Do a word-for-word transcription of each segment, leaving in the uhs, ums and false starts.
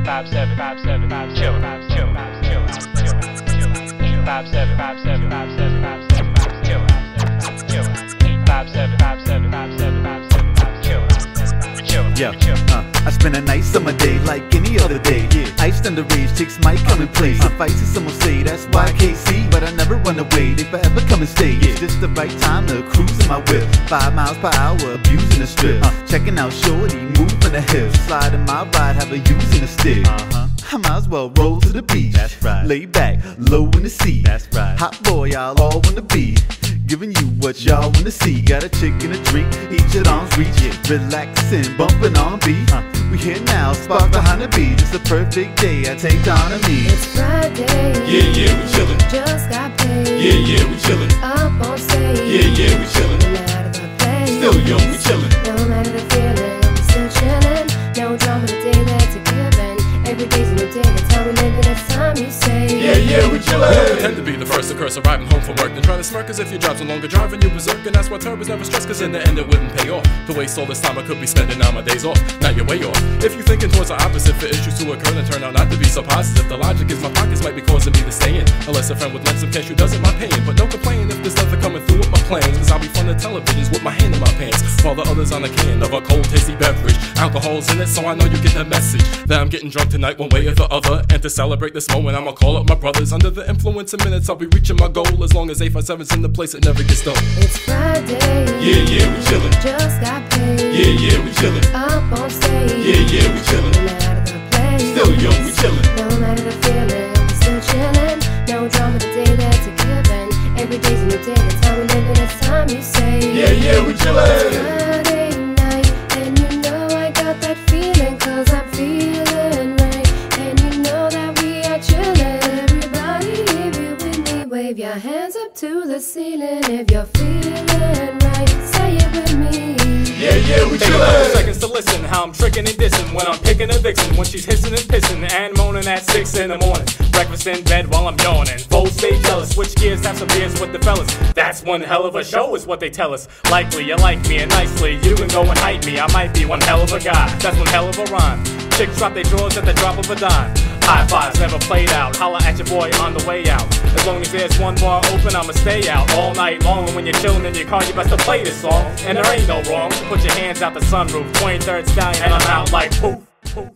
five seven five seven five chill five chill five chill five seven five seven five seven five seven five chill chill five seven five seven five seven five seven five chill chill yeah uh, I spend a nice summer day like any other day. Yeah, iced underage chicks might come and play. Suffice it, someone say that's Y K C, but I never run away. They forever come and stay. It's just the right time to cruise in my whip. Five miles per hour, abusing the strip. Uh, checking out shorty, moving the hips. Sliding my ride, have her using the stick. Uh-huh. I might as well roll to the beach. That's right. Lay back, low in the seat. That's right. Hot boy, y'all all wanna be. Giving you what y'all wanna see. Got a chick and a drink, each at arm's reach. Relaxing, bumping on beat. Uh, we here now, spark behind the beat. It's a perfect day, I take time to me. It's Friday. Yeah, yeah, we chillin'. Just got paid. Yeah, yeah, we chillin'. Up on stage. Yeah, yeah, we chillin'. No matter the place. Still young, we chillin'. No matter the feeling, we still chillin'. No drama, the day that's a given. Every day's a new day, that's how we live it. It's time you say. Yeah, yeah, we chillin'. Pretend to be the first to curse arriving home from work, then try to smirk as if your job's no longer driving you berserk. And that's why turbos never stress, cause in the end it wouldn't pay off to waste all this time I could be spending on my days off. Now you're way off. If you're thinking towards the opposite for issues to occur, then turn out not to be so positive. The logic is my pockets might be causing me to stay in, unless a friend would lend some cash who doesn't mind paying. But no complaining if there's nothing coming through with my plans, cause I'll be fun to televisions with my hand in my pants, while the others on a can of a cold tasty beverage. Alcohol's in it, so I know you get the message that I'm getting drunk tonight one way or the other. And to celebrate this moment, I'ma call up my brothers. Under the influence of minutes, I'll be reaching my goal. As long as eight five seven's in the place, it never gets done. It's Friday. Yeah, yeah, we chillin'. Just got paid. Yeah, yeah, we chillin'. Up on stage. Yeah, yeah, we chillin'. No matter the place. Still young, we chillin'. No matter the feeling, we still chillin'. No drama, the day that's a given. Every day's a new day, that's how we live it. It's time you say. Yeah, yeah, we chillin'. Friday night, and you know I got that feeling, cause I'm feeling right. And you know that we are chillin'. Everybody, if you with me, wave your hands up to the ceiling. If you're feeling right, say it with me. Yeah, yeah, we Take a couple chillin'. seconds to listen how I'm tricking and dissing when I'm picking a vixen, when she's hissing and pissing and moaning at six in the morning. Breakfast in bed while I'm yawning. Foes stay jealous, switch gears, have some beers with the fellas. That's one hell of a show is what they tell us. Likely you like me and nicely you can go and hype me. I might be one hell of a guy, that's one hell of a rhyme. Chicks drop their drawers at the drop of a dime. High fives never played out, holla at your boy on the way out. As long as there's one bar open, I'ma stay out all night long. And when you're chillin' in your car, you best to play this song. And there ain't no wrong, so put your hands out the sunroof. twenty-third Stallion, and I'm out like poof, poof.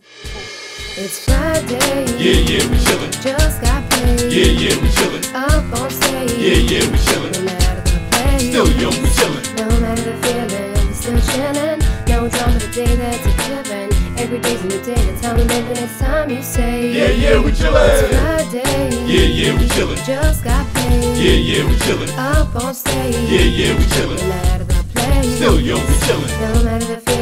It's Friday. Yeah, yeah, we chillin'. Just got paid. Yeah, yeah, we chillin'. Up on stage. Yeah, yeah, we chillin'. No matter the place. Still young, we chillin'. No matter the feeling, we still chillin'. No drama, the day that's a given. Every day's a new day, that's how we live and it's time you say. Yeah, yeah, we It's chillin'. Friday. Yeah, yeah, we chillin'. Just got paid. Yeah, yeah, we chillin'. Up on stage. Yeah, yeah, we No chillin'. matter the place. Still young, we chillin'. No matter the feeling.